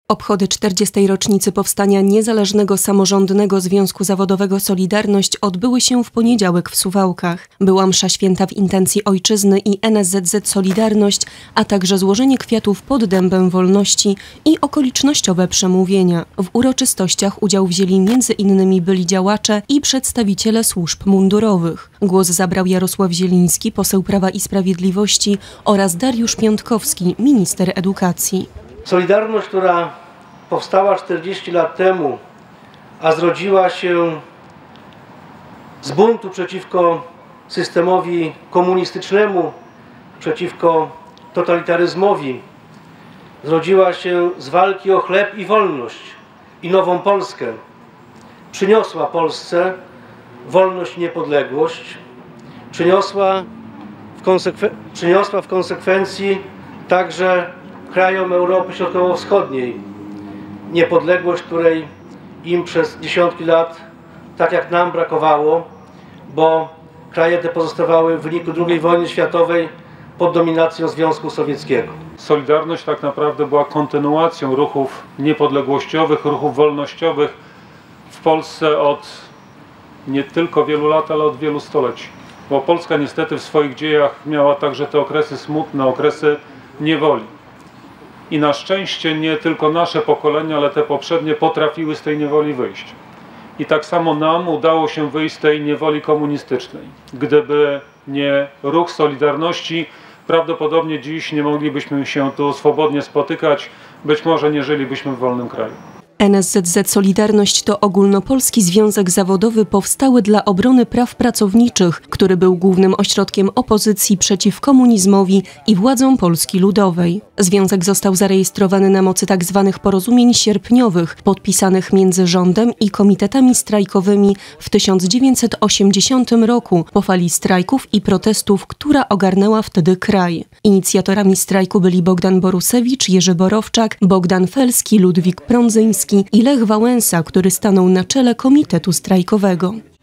Obchody 40. rocznicy powstania Niezależnego Samorządnego Związku Zawodowego Solidarność odbyły się w poniedziałek w Suwałkach. Była msza święta w intencji Ojczyzny i NSZZ Solidarność, a także złożenie kwiatów pod dębem wolności i okolicznościowe przemówienia. W uroczystościach udział wzięli m.in. byli działacze i przedstawiciele służb mundurowych. Głos zabrał Jarosław Zieliński, poseł Prawa i Sprawiedliwości, oraz Dariusz Piątkowski, minister edukacji. Solidarność, która powstała 40 lat temu, a zrodziła się z buntu przeciwko systemowi komunistycznemu, przeciwko totalitaryzmowi, zrodziła się z walki o chleb i wolność i nową Polskę. Przyniosła Polsce wolność i niepodległość, przyniosła w konsekwencji także krajom Europy Środkowo-Wschodniej niepodległość, której im przez dziesiątki lat, tak jak nam, brakowało, bo kraje te pozostawały w wyniku II wojny światowej pod dominacją Związku Sowieckiego. Solidarność tak naprawdę była kontynuacją ruchów niepodległościowych, ruchów wolnościowych w Polsce od nie tylko wielu lat, ale od wielu stoleci. Bo Polska niestety w swoich dziejach miała także te okresy smutne, okresy niewoli. I na szczęście nie tylko nasze pokolenia, ale te poprzednie potrafiły z tej niewoli wyjść. I tak samo nam udało się wyjść z tej niewoli komunistycznej. Gdyby nie ruch Solidarności, prawdopodobnie dziś nie moglibyśmy się tu swobodnie spotykać, być może nie żylibyśmy w wolnym kraju. NSZZ Solidarność to ogólnopolski związek zawodowy powstały dla obrony praw pracowniczych, który był głównym ośrodkiem opozycji przeciw komunizmowi i władzom Polski Ludowej. Związek został zarejestrowany na mocy tzw. porozumień sierpniowych, podpisanych między rządem i komitetami strajkowymi w 1980 roku po fali strajków i protestów, która ogarnęła wtedy kraj. Inicjatorami strajku byli Bogdan Borusewicz, Jerzy Borowczak, Bogdan Felski, Ludwik Prądzyński i Lech Wałęsa, który stanął na czele komitetu strajkowego.